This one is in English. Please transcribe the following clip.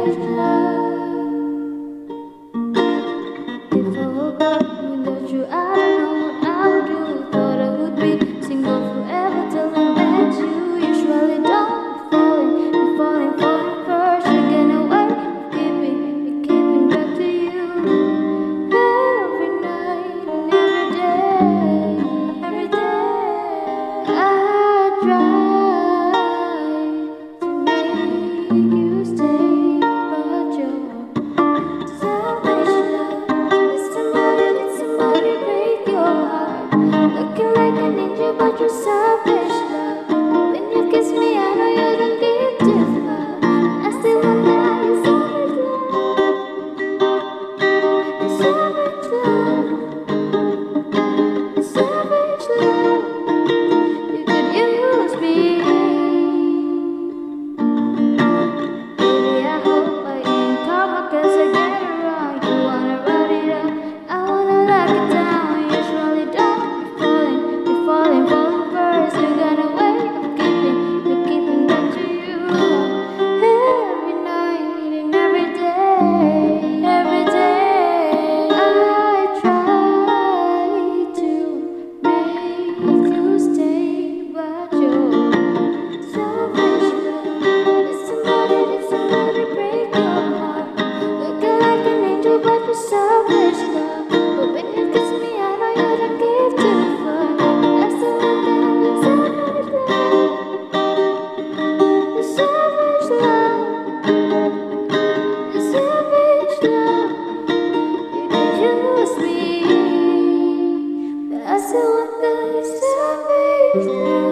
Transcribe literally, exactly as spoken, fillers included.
savage love. If I woke up without you, I don't know what I would do. Thought I would be single forever till I met you. Usually don't be falling, be falling, falling first. You're getting away, keeping, keeping back to you. Every night and every day, every day, I try to make you stay, but you're selfish love. Did somebody, did somebody break your heart? Looking like a ninja, but you're selfish love. When you kiss me, I know you don't give two fucks. I still wonder how you savage love. You savage love. You savage love. You could use me. Baby, I hope I ain't karma, 'cause I get it wrong. You wanna ride it up, I wanna lock it down. Usually don't be falling, be falling, falling first. You're gonna wait, I'm keeping, you're keeping back to you. Every night and every day, every day, I try to make you stay, but you're selfish love. Did somebody, did somebody break your heart? Looking like an angel, but you're selfish love. But when you kiss me, I know you don't give two fucks. I still wonder how you savage love. You savage love. You savage love. You can use me, but I still wonder you savage love.